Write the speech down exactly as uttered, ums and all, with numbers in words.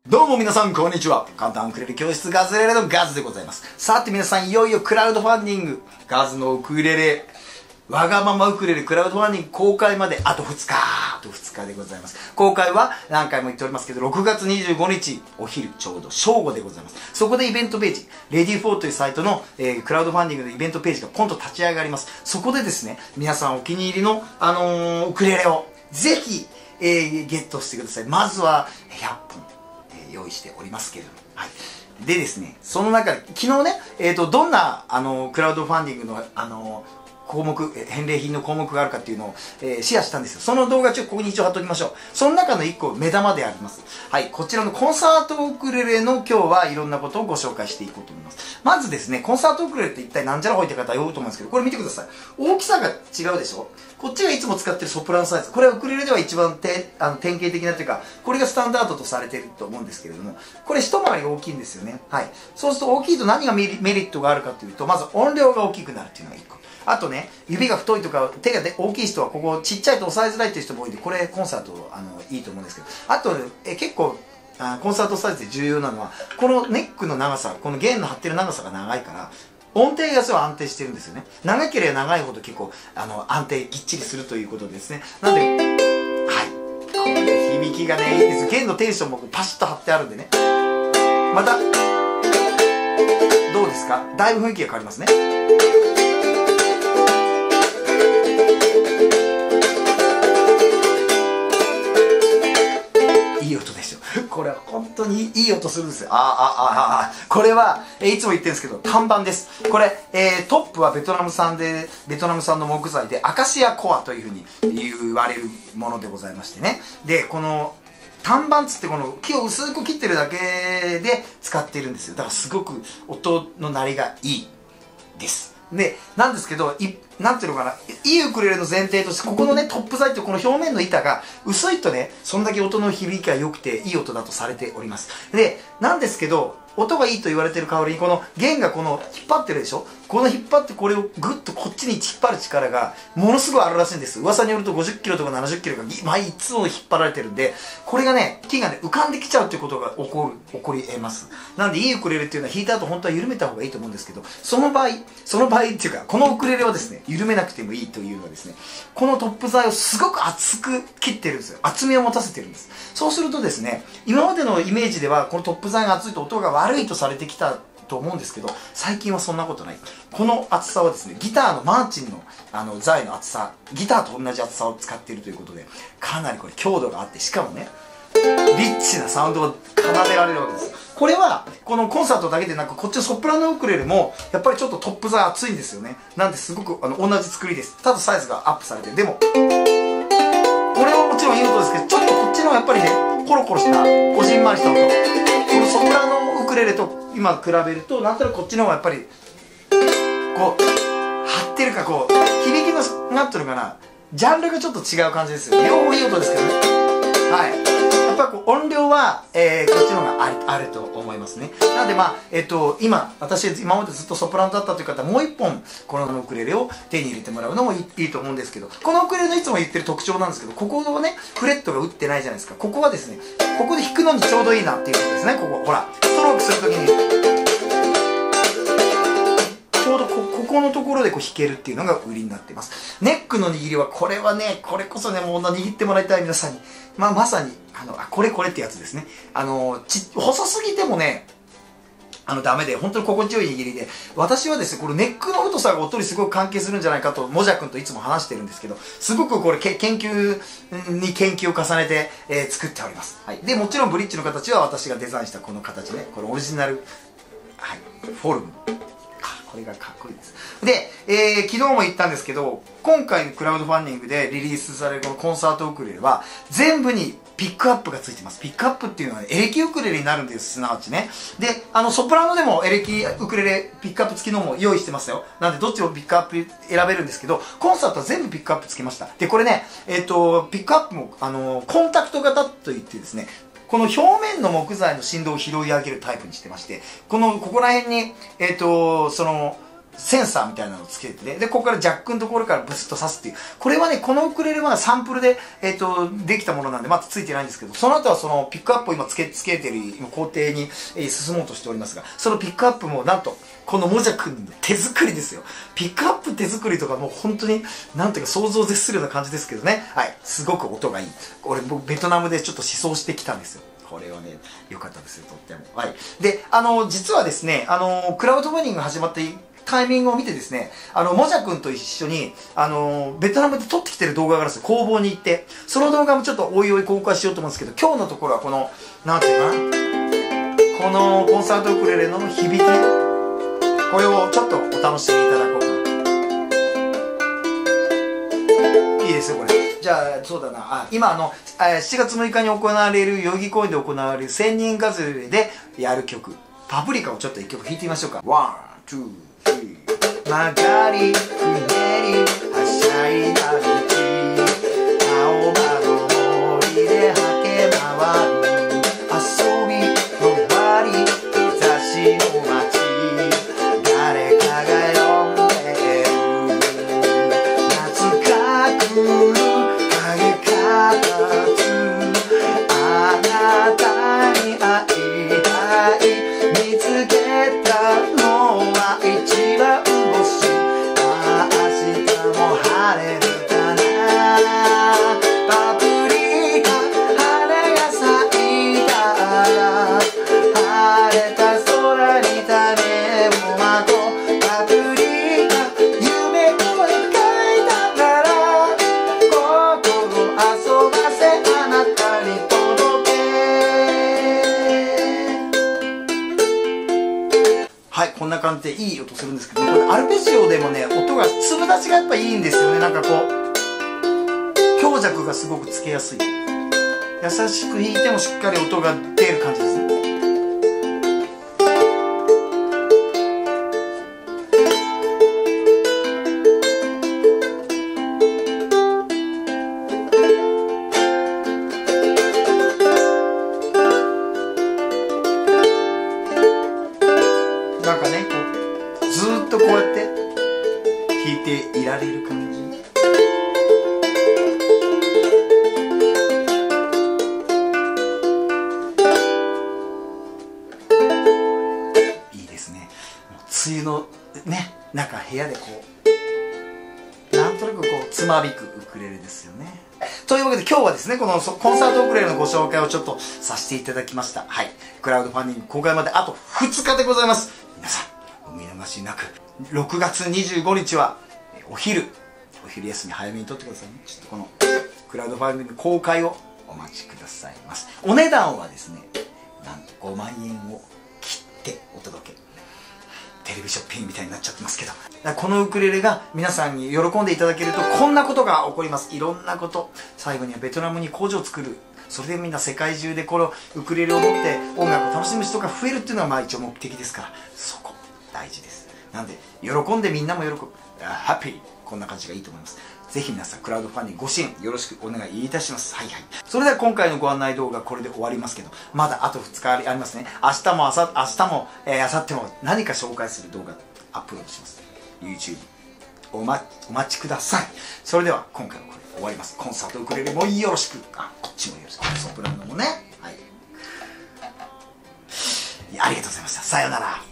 どうも皆さんこんにちは。簡単ウクレレ教室ガズレレのガズでございます。さて皆さん、いよいよクラウドファンディング、ガズのウクレレ、わがままウクレレクラウドファンディング公開まであとふつか、あとふつかでございます。公開は何回も言っておりますけど、ろくがつにじゅうごにちお昼ちょうど正午でございます。そこでイベントページ、レディーフォーというサイトの、えー、クラウドファンディングのイベントページが今度立ち上がります。そこでですね、皆さんお気に入りの、あのー、ウクレレをぜひ、えー、ゲットしてください。まずはひゃっぽん。用意しておりますけれども、はい、でですね、その中で昨日ね、えーと、どんなあのクラウドファンディングのあの項目、返礼品の項目があるかっていうのを、えー、シェアしたんですよ。その動画ちょっとここに一応貼っておきましょう。その中のいっこ目玉であります。はい、こちらのコンサートウクレレの今日はいろんなことをご紹介していこうと思います。まずですね、コンサートウクレレって一体なんじゃらほいって方は多いと思うんですけど、これ見てください。大きさが違うでしょ。こっちがいつも使ってるソプラノサイズ。これはウクレレでは一番てあの典型的なというか、これがスタンダードとされていると思うんですけれども、これ一回り大きいんですよね。はい。そうすると大きいと何がメリットがあるかというと、まず音量が大きくなるっていうのがいっこ。あとね、指が太いとか手が大きい人はここちっちゃいと押さえづらいっていう人も多いんで、これコンサートあのいいと思うんですけど、あとえ結構あコンサートサイズで重要なのは、このネックの長さ、この弦の張ってる長さが長いから、音程がすごい安定してるんですよね。長ければ長いほど結構あの安定きっちりするということですね。なんで、はい、これ響きがねいいです。弦のテンションもパシッと張ってあるんでね。またどうですか？だいぶ雰囲気が変わりますね。いい音でしょ。これは本当にいい音するんですよ。ああ、ああ、ああ。これは、えいつも言ってるんですけど、単板です。これ、えー、トップはベトナム産で、ベトナム産の木材で、アカシアコアというふうに言われるものでございましてね。で、この、単板つってこの木を薄く切ってるだけで使っているんですよ。だからすごく音の鳴りがいいです。で、なんですけど、い、なんていうのかな、いいウクレレの前提として、ここのね、トップ材ってこの表面の板が薄いとね、そんだけ音の響きが良くていい音だとされております。で、なんですけど、音がいいと言われてる代わりに、この弦がこの引っ張ってるでしょ。この引っ張ってこれをぐっとこっちに引っ張る力がものすごいあるらしいんです。噂によるとごじゅっキロとかななじゅっキロが毎いつも引っ張られてるんで、これがね、木がね、浮かんできちゃうっていうことが起こる、起こり得ます。なんでいいウクレレっていうのは弾いた後本当は緩めた方がいいと思うんですけど、その場合、その場合っていうか、このウクレレをですね、緩めなくてもいいというのはですね、このトップ材をすごく厚く切ってるんですよ。厚みを持たせてるんです。そうするとですね、今までのイメージではこのトップ材が厚いと音が悪いとされてきたと思うんですけど、最近はそんなことない。この厚さはですね、ギターのマーチンのあの材の厚さ、ギターと同じ厚さを使っているということで、かなりこれ強度があって、しかもね、リッチなサウンドを奏でられるわけです。これはこのコンサートだけでなく、こっちのソプラノウクレレもやっぱりちょっとトップ材厚いんですよね。なんですごくあの同じ作りです。ただサイズがアップされてる。でもこれはもちろんいい音ですけど、ちょっとこっちのやっぱりね、コロコロしたこじんまりした音、このソプラノウクレレと今比べると、なんとなくこっちの方がやっぱりこう張ってるか、こう響きのなんていうのかな、ジャンルがちょっと違う感じですよ。両方いい音ですけどね。はい、やっぱこう音量は、えー、こっちの方がある、あると思いますね。なのでまあ、えっと、今、私今までずっとソプラノだったという方はもう一本このウクレレを手に入れてもらうのもいい、いいと思うんですけど、このウクレレのいつも言ってる特徴なんですけど、ここをね、フレットが打ってないじゃないですか。ここはですね、ここで弾くのにちょうどいいなっていうことですね。ここ、ほら、ストロークするときに、ちょうど こ, ここのところでこう弾けるっていうのが売りになっています。ネックの握りは、これはね、これこそね、もう握ってもらいたい皆さんに。まあ、まさに、あの、あ、これこれってやつですね。あの、ち、細すぎてもね、あの、ダメで、本当に心地よい握りで、私はですね、これネックの太さが音にすごく関係するんじゃないかと、もじゃくんといつも話してるんですけど、すごくこれ、け研究に研究を重ねて、えー、作っております。はい。で、もちろんブリッジの形は私がデザインしたこの形ね、これオリジナル、はい、フォルム。これがかっこいいです。で、えー、昨日も言ったんですけど、今回のクラウドファンディングでリリースされるこのコンサートウクレレは、全部にピックアップがついてます。ピックアップっていうのは、ね、エレキウクレレになるんです、すなわちね。で、あの、ソプラノでもエレキウクレレピックアップ付きのも用意してますよ。なんで、どっちもピックアップ選べるんですけど、コンサートは全部ピックアップ付けました。で、これね、えっと、ピックアップも、あの、コンタクト型といってですね、この表面の木材の振動を拾い上げるタイプにしてまして、この、ここら辺に、えっと、その、 センサーみたいなのをつけてね、で、ここからジャックのところからブスッと刺すっていう。これはね、このウクレレはサンプルで、えっと、できたものなんで、まだついてないんですけど、その後はそのピックアップを今つけ、つけてる工程に、えー、進もうとしておりますが、そのピックアップもなんと、このもじゃくんの手作りですよ。ピックアップ手作りとかもう本当に、なんていうか想像を絶するような感じですけどね。はい。すごく音がいい。俺、僕、ベトナムでちょっと思想してきたんですよ。これはね、良かったですよ、とっても。はい。で、あの、実はですね、あの、クラウドファンディングが始まってタイミングを見てですね、あの、もじゃくんと一緒に、あの、ベトナムで撮ってきてる動画があるんですよ。工房に行って。その動画もちょっとおいおい公開しようと思うんですけど、今日のところはこの、なんていうかな、このコンサートウクレレの響き、これをちょっとお楽しみいただこうかな。いいですよ、これ。じゃあ、そうだな。あ、今、あの、しちがつむいかに行われる、代々木公園で行われる千人数えでやる曲、パプリカをちょっと一曲弾いてみましょうか。ワン、ツー、スリー。曲がり、くねり、はしゃいだ道。青葉の森で駆け回る。遊び、のり、日差しの街。誰かが呼んでる。夏が来る。影が立つ。あなたに会いたい。見つけたのは一番星。ああ明日も晴れるかな。パプリカ花が咲いたら晴れた空に種をまとう。パプリカ夢を描いたなら心遊ばせあなたに届け。はい、こんな感じでいい音するんですけど、これアルペジオでもね、音が粒立ちがやっぱいいんですよね。なんかこう強弱がすごくつけやすい。優しく弾いてもしっかり音が出る感じですね。なんかね、こうずーっとこうやって弾いていられる感じ。いいですね。もう梅雨のね、なんか部屋でこうなんとなくこうつまびくウクレレですよね。というわけで今日はですね、このコンサートウクレレのご紹介をちょっとさせていただきました。はい。クラウドファンディング公開まであとふつかでございます。皆さん、お見逃しなく。ろくがつにじゅうごにちは、お昼、お昼休み早めにとってくださいね。ちょっとこの、クラウドファンディング公開をお待ちくださいます。お値段はですね、なんとごまんえんを切ってお届け。テレビショッピングみたいになっちゃってますけど。このウクレレが皆さんに喜んでいただけると、こんなことが起こります。いろんなこと。最後にはベトナムに工場を作る。それでみんな世界中でこのウクレレを持って音楽を楽しむ人が増えるっていうのがまあ一応目的ですから、そこ大事です。なんで喜んでみんなも喜ぶ、ハッピー、こんな感じがいいと思います。ぜひ皆さんクラウドファンディングご支援よろしくお願いいたします。はいはい。それでは今回のご案内動画これで終わりますけど、まだあとふつかありますね。明日もあさ明日も、えー、明後日も何か紹介する動画アップロードします。 YouTube おまお待ちください。それでは今回はこれで終わります。コンサートウクレレもよろしく、あこっちもよろしく、ソプラノもね、はい、いやありがとうございました。さようなら。